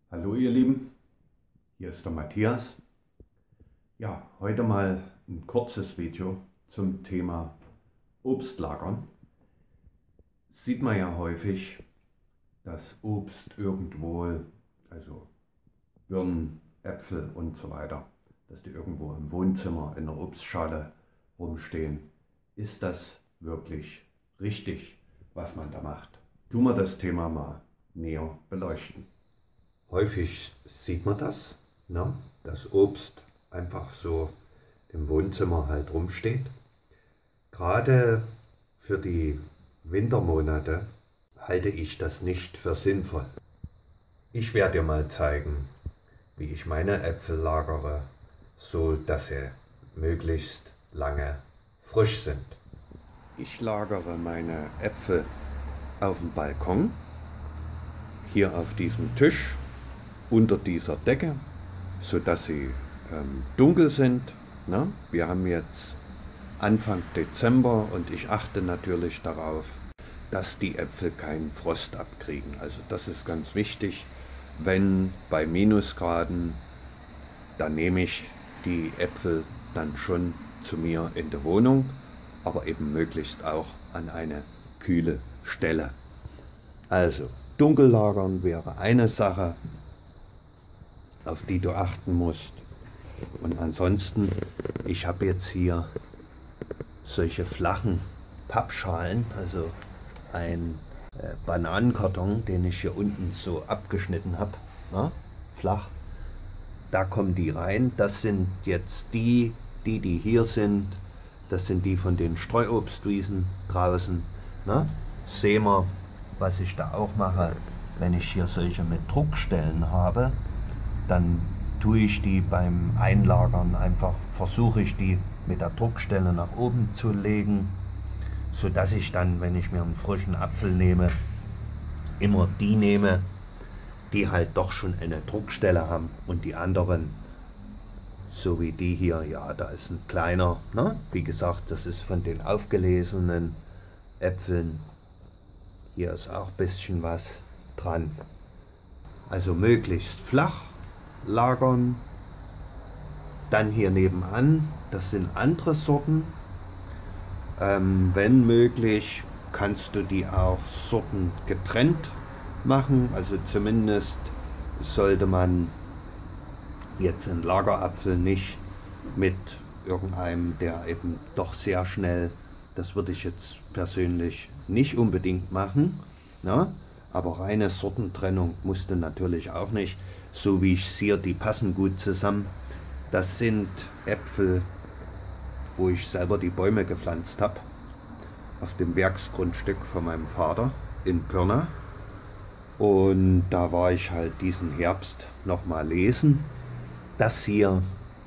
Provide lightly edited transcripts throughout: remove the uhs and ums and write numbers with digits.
Hallo ihr Lieben, hier ist der Matthias. Ja, heute mal ein kurzes Video zum Thema Obstlagern. Sieht man ja häufig, dass Obst irgendwo, also Birnen, Äpfel und so weiter, dass die irgendwo im Wohnzimmer in der Obstschale rumstehen. Ist das wirklich richtig, was man da macht? Tun wir das Thema mal näher beleuchten. Häufig sieht man das, ne? Dass Obst einfach so im Wohnzimmer halt rumsteht. Gerade für die Wintermonate halte ich das nicht für sinnvoll. Ich werde dir mal zeigen, wie ich meine Äpfel lagere, so dass sie möglichst lange frisch sind. Ich lagere meine Äpfel auf dem Balkon, hier auf diesem Tisch, unter dieser Decke, sodass sie dunkel sind. Ne? Wir haben jetzt Anfang Dezember und ich achte natürlich darauf, dass die Äpfel keinen Frost abkriegen. Also das ist ganz wichtig. Wenn bei Minusgraden, dann nehme ich die Äpfel dann schon zu mir in die Wohnung, aber eben möglichst auch an eine kühle Stelle. Also dunkel lagern wäre eine Sache, auf die du achten musst. Und ansonsten, ich habe jetzt hier solche flachen Pappschalen, also ein Bananenkarton, den ich hier unten so abgeschnitten habe, ne? Flach. Da kommen die rein. Das sind jetzt die hier sind. Das sind die von den Streuobstwiesen draußen. Ne? Sehen wir, was ich da auch mache, wenn ich hier solche mit Druckstellen habe. Dann tue ich die beim Einlagern einfach, versuche ich die mit der Druckstelle nach oben zu legen, sodass ich dann, wenn ich mir einen frischen Apfel nehme, immer die nehme, die halt doch schon eine Druckstelle haben, und die anderen, so wie die hier, ja, da ist ein kleiner, ne? Wie gesagt, das ist von den aufgelesenen Äpfeln, hier ist auch ein bisschen was dran. Also möglichst flach lagern. Dann hier nebenan, das sind andere Sorten. Wenn möglich, kannst du die auch Sorten getrennt machen. Also zumindest sollte man jetzt einen Lagerapfel nicht mit irgendeinem, der eben doch sehr schnell, das würde ich jetzt persönlich nicht unbedingt machen, ne? Aber reine Sortentrennung musste natürlich auch nicht. So wie ich sehe, die passen gut zusammen. Das sind Äpfel, wo ich selber die Bäume gepflanzt habe, auf dem Werksgrundstück von meinem Vater in Pirna. Und da war ich halt diesen Herbst nochmal lesen. Das hier,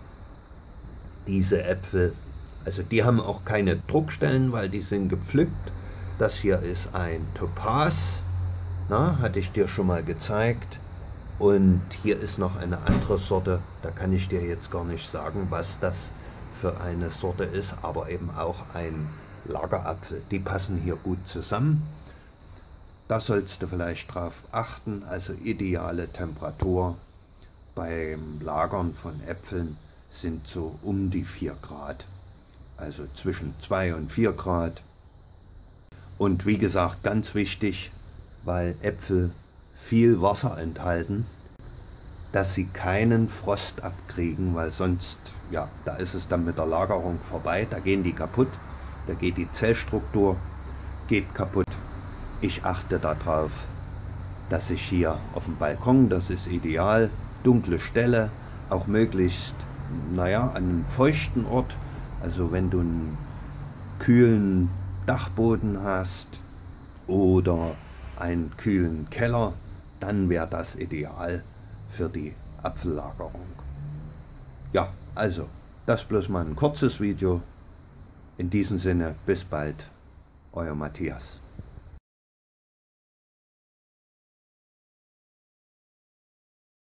diese Äpfel, also die haben auch keine Druckstellen, weil die sind gepflückt. Das hier ist ein Topaz, na, hatte ich dir schon mal gezeigt. Und hier ist noch eine andere Sorte, da kann ich dir jetzt gar nicht sagen, was das für eine Sorte ist, aber eben auch ein Lagerapfel. Die passen hier gut zusammen. Da sollst du vielleicht drauf achten, also ideale Temperatur beim Lagern von Äpfeln sind so um die 4 Grad, also zwischen 2 und 4 Grad. Und wie gesagt, ganz wichtig, weil Äpfel viel Wasser enthalten, dass sie keinen Frost abkriegen, weil sonst, ja, da ist es dann mit der Lagerung vorbei, da gehen die kaputt, da geht die Zellstruktur, geht kaputt. Ich achte darauf, dass ich hier auf dem Balkon, das ist ideal, dunkle Stelle, auch möglichst, naja, an einem feuchten Ort, also wenn du einen kühlen Dachboden hast oder einen kühlen Keller, dann wäre das ideal für die Apfellagerung. Ja, also, das bloß mal ein kurzes Video. In diesem Sinne, bis bald, euer Matthias.